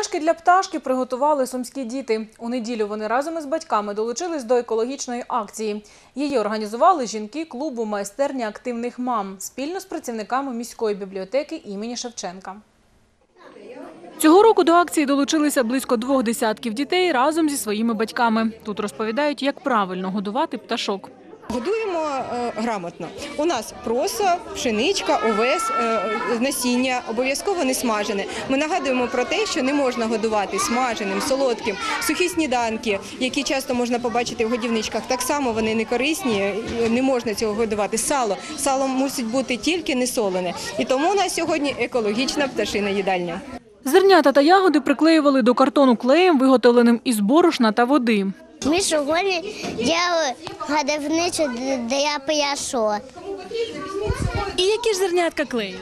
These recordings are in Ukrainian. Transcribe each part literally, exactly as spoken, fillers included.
Няшки для пташки приготували сумські діти. У неділю вони разом із батьками долучились до екологічної акції. Її організували жінки клубу «Майстерня активних мам» спільно з працівниками міської бібліотеки імені Шевченка. Цього року до акції долучилися близько двох десятків дітей разом зі своїми батьками. Тут розповідають, як правильно годувати пташок. Годуємо е, грамотно. У нас просо, пшеничка, овес, е, насіння, обов'язково не смажене. Ми нагадуємо про те, що не можна годувати смаженим, солодким. Сухі сніданки, які часто можна побачити в годівничках, так само вони не корисні, не можна цього годувати. Сало. Сало мусить бути тільки не солене. І тому у нас сьогодні екологічна пташина їдальня. Зернята та ягоди приклеювали до картону клеєм, виготовленим із борошна та води. Ми сьогодні робили годівничку для пташок. І які ж зернятка клеїли?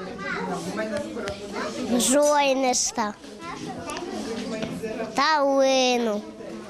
Жойниста, талину,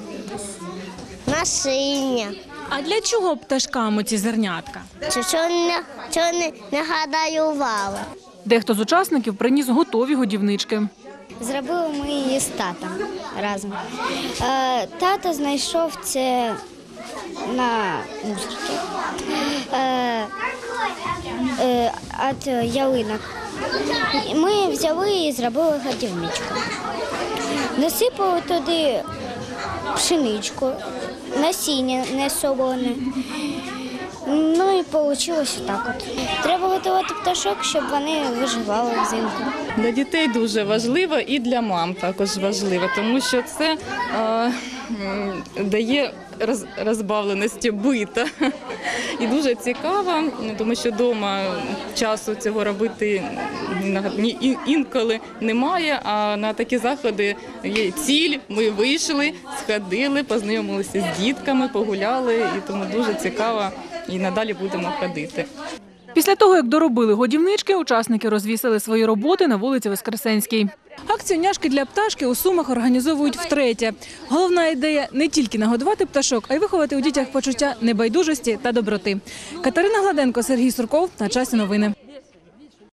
насіння. А для чого пташкам ці зернятка? Чи що не, що не, не гадаювали. Дехто з учасників приніс готові годівнички. Зробили ми її з татом разом. Е, тато знайшов це на мусорці е, е, від ялинок. Ми взяли і зробили годівничку. Насипали туди пшеничку, насіння не солоне. Ну і вийшло так от. Треба готувати пташок, щоб вони виживали взимку. Для дітей дуже важливо і для мам також важливо, тому що це е, дає роз, розбавленості бита. І дуже цікаво, тому що вдома часу цього робити інколи немає, а на такі заходи є ціль, ми вийшли, сходили, познайомилися з дітками, погуляли, і тому дуже цікаво. І надалі будемо ходити. Після того, як доробили годівнички, учасники розвісили свої роботи на вулиці Воскресенській. Акцію «Няшки для пташки» у Сумах організовують втретє. Головна ідея – не тільки нагодувати пташок, а й виховати у дітях почуття небайдужості та доброти. Катерина Гладенко, Сергій Сурков. На часі новини.